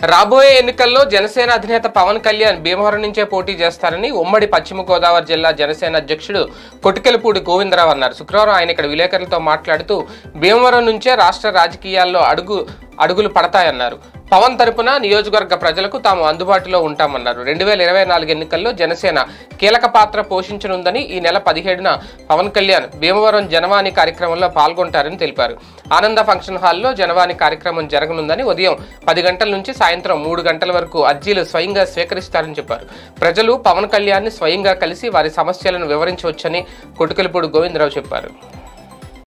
రాబోయే ఎన్నికల్లో జనసేన అధినేత పవన్ కళ్యాణ్ భీమవరం నుంచే పోటీ చేస్తారని ఉమ్మడి పశ్చిమ గోదావరి జిల్లా జనసేన అధ్యక్షుడు కొటికెలపూడి గోవిందరావు అన్నారు. శుక్రవారం ఆయన ఇక్కడ విలేకరులతో మాట్లాడుతూ భీమవరం నుంచే రాష్ట్ర రాజకీయాల్లో అడుగులు పడతాయన్నారు. పవన్ తరపున నియోజకవర్గ ప్రజలకు తాము అందుబాటులో ఉంటామన్నారు. 2024 ఎన్నికల్లో జనసేన కీలక పాత్ర పోషించనుందని, ఈ నెల 17న పవన్ కళ్యాణ్ భీమవరం జనవాణి కార్యక్రమంలో పాల్గొంటారని తెలిపారు. ఆనంద ఫంక్షన్ హాల్లో జనవాణి కార్యక్రమం జరగనుందని, ఉదయం 10 గంటల నుంచి సాయంత్రం 3 గంటల వరకు అర్జీలు స్వయంగా స్వీకరిస్తారని చెప్పారు. ప్రజలు పవన్ కళ్యాణ్ని స్వయంగా కలిసి వారి సమస్యలను వివరించవచ్చని కొటికెలపూడి గోవిందరావు చెప్పారు.